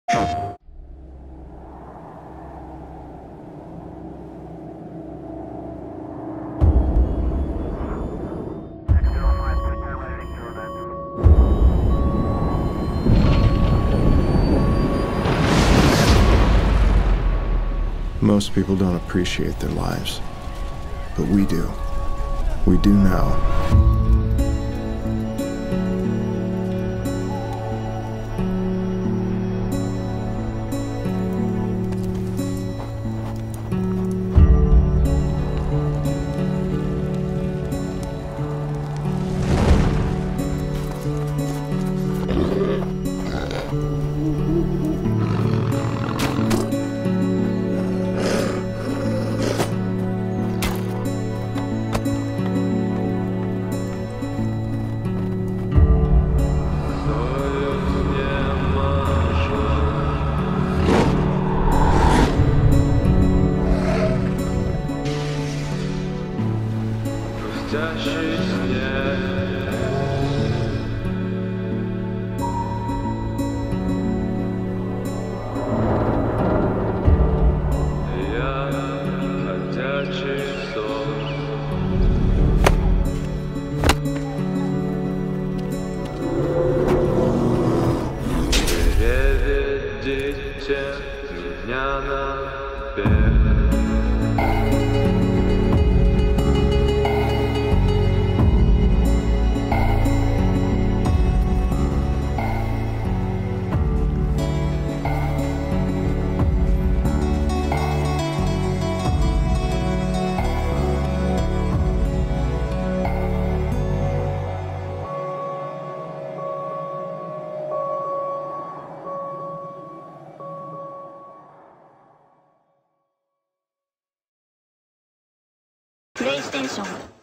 Most people don't appreciate their lives, but we do. We do now. Переведите меня наверх. プレイステーション